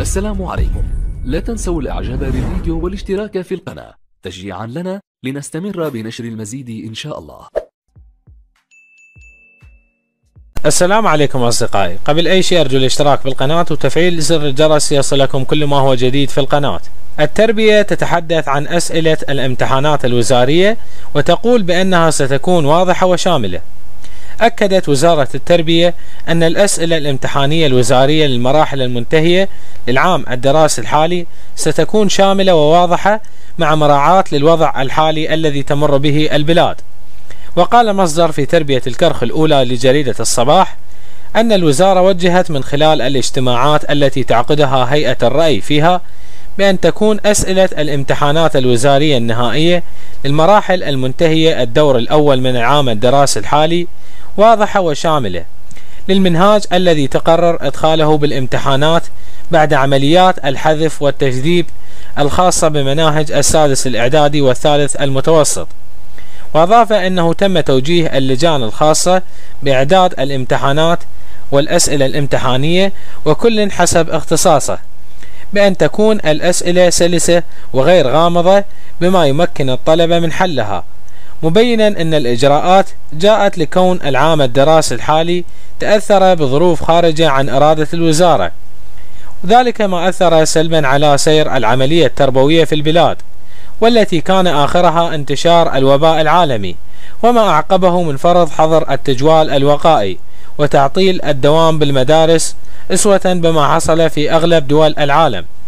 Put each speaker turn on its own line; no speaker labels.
السلام عليكم. لا تنسوا الاعجاب بالفيديو والاشتراك في القناة تشجيعا لنا لنستمر بنشر المزيد ان شاء الله.
السلام عليكم أصدقائي. قبل أي شيء أرجو الاشتراك بالقناة وتفعيل زر الجرس يصلكم كل ما هو جديد في القناة. التربية تتحدث عن أسئلة الامتحانات الوزارية وتقول بأنها ستكون واضحة وشاملة. أكدت وزارة التربية أن الأسئلة الامتحانية الوزارية للمراحل المنتهية للعام الدراسي الحالي ستكون شاملة وواضحة مع مراعاة للوضع الحالي الذي تمر به البلاد. وقال مصدر في تربية الكرخ الأولى لجريدة الصباح أن الوزارة وجهت من خلال الاجتماعات التي تعقدها هيئة الرأي فيها بأن تكون أسئلة الامتحانات الوزارية النهائية للمراحل المنتهية الدور الأول من العام الدراسي الحالي واضحة وشاملة للمنهاج الذي تقرر إدخاله بالامتحانات بعد عمليات الحذف والتجديد الخاصة بمناهج السادس الإعدادي والثالث المتوسط. وأضاف أنه تم توجيه اللجان الخاصة بإعداد الامتحانات والأسئلة الامتحانية وكل حسب اختصاصه بأن تكون الأسئلة سلسة وغير غامضة بما يمكن الطلبة من حلها، مبينا أن الإجراءات جاءت لكون العام الدراسي الحالي تأثر بظروف خارجة عن إرادة الوزارة، وذلك ما أثر سلبا على سير العملية التربوية في البلاد، والتي كان آخرها انتشار الوباء العالمي وما أعقبه من فرض حظر التجوال الوقائي وتعطيل الدوام بالمدارس أسوة بما حصل في أغلب دول العالم.